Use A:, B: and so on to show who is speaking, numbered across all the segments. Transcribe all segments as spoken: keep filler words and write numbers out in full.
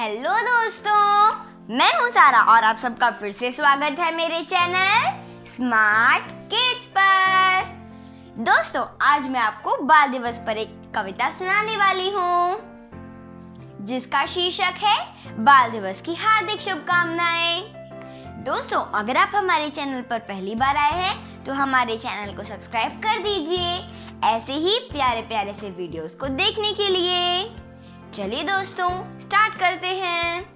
A: Hello दोस्तों, मैं हूँ सारा और आप सबका फिर से स्वागत है मेरे चैनल स्मार्ट किड्स पर। दोस्तों, आज मैं आपको बाल दिवस पर एक कविता सुनाने वाली हूँ जिसका शीर्षक है बाल दिवस की हार्दिक शुभकामनाएं। दोस्तों, अगर आप हमारे चैनल पर पहली बार आए हैं तो हमारे चैनल को सब्सक्राइब कर दीजिए ऐसे ही प्यारे प्यारे से वीडियोस को देखने के लिए। चलिए दोस्तों, स्टार्ट करते हैं।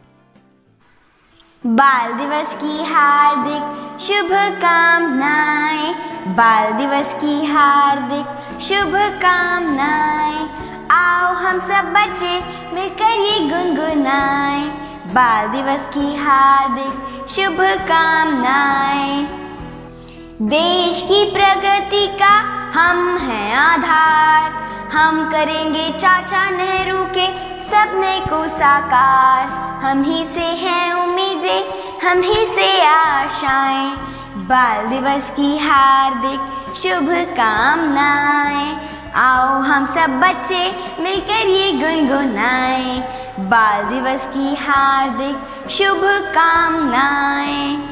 A: बाल दिवस की हार्दिक शुभकामनाएं, बाल दिवस की हार्दिक शुभकामनाएं। आओ हम सब बच्चे मिलकर ये गुनगुनाएं, बाल दिवस की हार्दिक शुभकामनाएं। देश की प्रगति का हम हैं आधार, हम करेंगे चाचा नेहरू के सपने को साकार। हम ही से हैं उम्मीदें, हम ही से आशाएं, बाल दिवस की हार्दिक शुभकामनाएं। आओ हम सब बच्चे मिलकर ये गुनगुनाएं, बाल दिवस की हार्दिक शुभकामनाएं।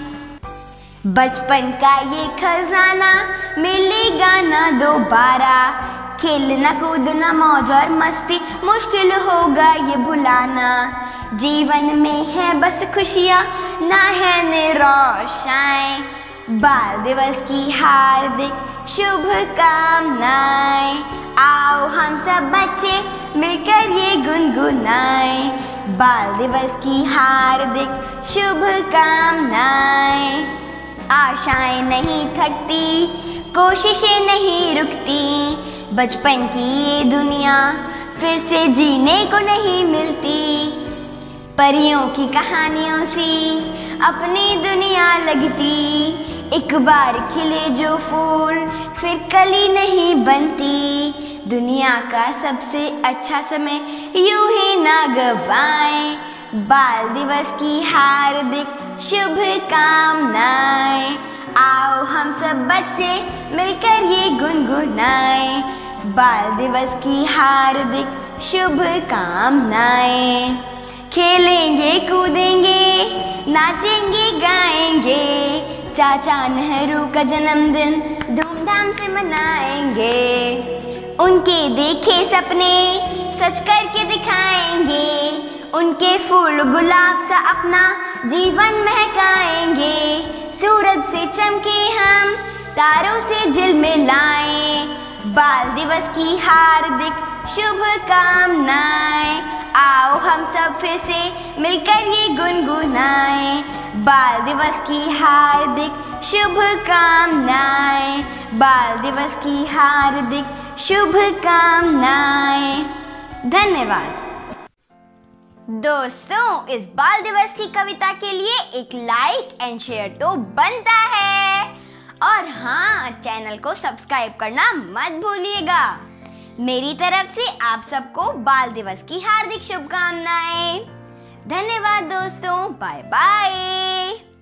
A: बचपन का ये खजाना मिलेगा ना दोबारा, खेलना कूदना मौज और मस्ती मुश्किल होगा ये भुलाना। जीवन में है बस खुशियाँ, ना है निराशाएं, बाल दिवस की हार्दिक शुभकामनाएं। आओ हम सब बच्चे मिलकर ये गुनगुनाएं, बाल दिवस की हार्दिक शुभकामनाएं। आशाएं नहीं थकती, कोशिशें नहीं रुकती, बचपन की ये दुनिया फिर से जीने को नहीं मिलती। परियों की कहानियों सी अपनी दुनिया लगती, एक बार खिले जो फूल फिर कली नहीं बनती। दुनिया का सबसे अच्छा समय यूं ही ना गवाएं, बाल दिवस की हार्दिक शुभकामनाएं। आओ हम सब बच्चे मिलकर ये गुनगुनाएं, बाल दिवस की हार्दिक शुभकामनाएं। खेलेंगे कूदेंगे नाचेंगे गाएंगे, चाचा नेहरू का जन्मदिन धूमधाम से मनाएंगे। उनके देखे सपने सच करके दिखाएंगे, उनके फूल गुलाब सा अपना जीवन महकाएंगे। सूरज से चमके हम तारों से झिलमिलाएं, बाल दिवस की हार्दिक शुभकामनाएं। आओ हम सब फिर से मिलकर ये गुनगुनाएं, बाल दिवस की हार्दिक शुभकामनाएं, बाल दिवस की हार्दिक शुभकामनाएं। धन्यवाद। दोस्तों, इस बाल दिवस की कविता के लिए एक लाइक एंड शेयर तो बनता है, और हाँ, चैनल को सब्सक्राइब करना मत भूलिएगा। मेरी तरफ से आप सबको बाल दिवस की हार्दिक शुभकामनाएं। धन्यवाद दोस्तों, बाय बाय।